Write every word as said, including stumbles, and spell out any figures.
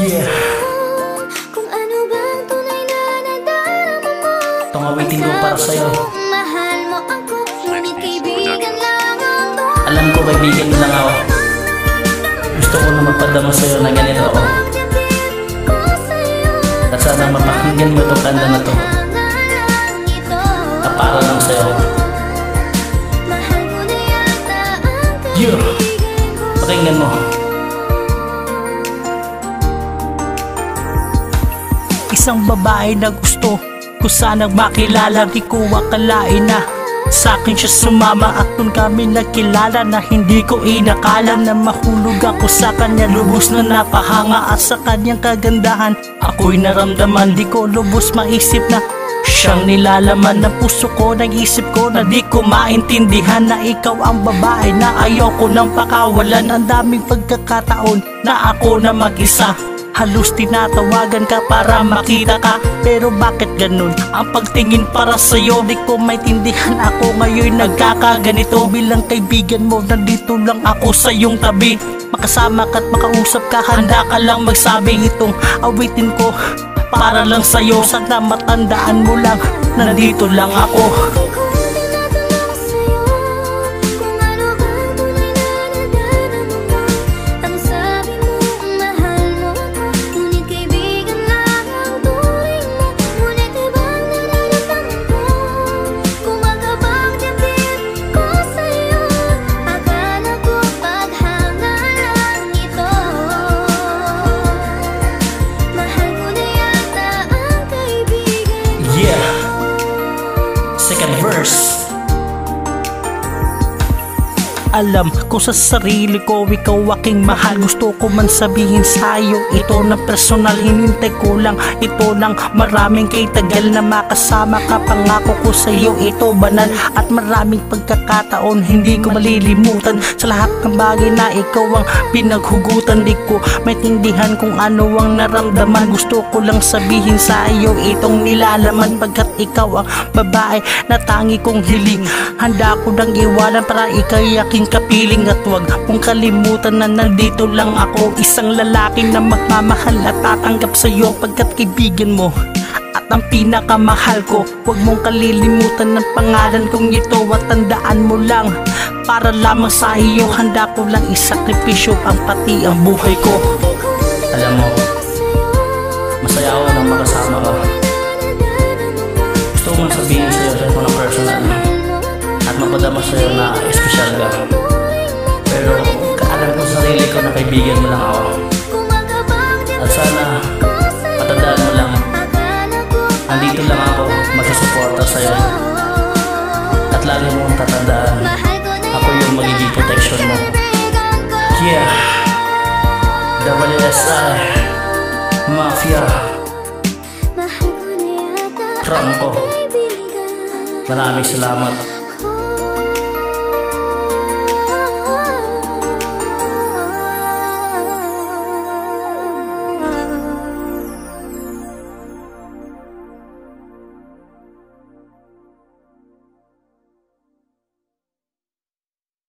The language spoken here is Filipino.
Yeah. Kung ano bang tunay na nadarama mo. Itong awitin ko para sa'yo. Mahal mo ako, ngunit kaibigan lang ako. Alam ko kaibigan mo lang ako. Gusto ko na magpadama sa'yo na ganito ako. At sana mapakinggan mo itong kanta na to. Na para lang sa'yo. Yeah. Pakinggan mo. Isang babae na gusto ko sanang makilala. Di ko akalain na sa akin siya sumama. At dun kami nagkilala na hindi ko inakala na mahulog ako sa kanya. Lubos na napahanga at sa kanyang kagandahan ako'y naramdaman. Di ko lubos maisip na siyang nilalaman ng puso ko, ng isip ko na di ko maintindihan na ikaw ang babae na ayoko nang pakawalan. Ang daming pagkakataon na ako na mag-isa, halos tinatawagan ka para makita ka. Pero bakit ganun ang pagtingin para sa'yo? Di ko maintindihan, ako ngayon nagkakaganito. Bilang kaibigan mo, nandito lang ako sa iyong tabi. Makasama ka't makausap ka, handa ka lang magsabi. Itong awitin ko para lang sa'yo. Sana matandaan mo lang, nandito lang ako. Second verse. Alam ko sa sarili ko, ikaw aking mahal. Gusto ko man sabihin sa'yo ito na personal. Hinintay ko lang ito ng maraming kay tagal na makasama ka. Pangako ko sa'yo ito banal at maraming pagkakataon hindi ko malilimutan. Sa lahat ng bagay na ikaw ang pinaghugutan, di ko maintindihan kung ano ang naramdaman. Gusto ko lang sabihin sa'yo itong nilalaman. Pagkat ikaw ang babae na tangi kong hiling, handa ko nang iwanan para ika'y aking kapiling. At huwag mong kalimutan na nandito lang ako, isang lalaki na magmamahal at tatanggap sa'yo pagkat kaibigan mo at ang pinakamahal ko. Huwag mong kalilimutan ng pangalan kong ito at tandaan mo lang, para lamang sa iyo handa ko lang isakripisyo ang pati ang buhay ko. Alam mo, masaya ako nang makasama ka. Gusto ko mong sabihin sa'yo sa ito na personal at mapadama sa'yo na espesyal ka. Pero alam ko sa sarili ko na kaibigan mo lang ako. At sana matandaan mo lang, nandito lang ako magsusuporta sa'yo. At lagi mong tatandaan, ako yung magiging protection mo. Yeah, W S I Mafia Franco. Maraming salamat.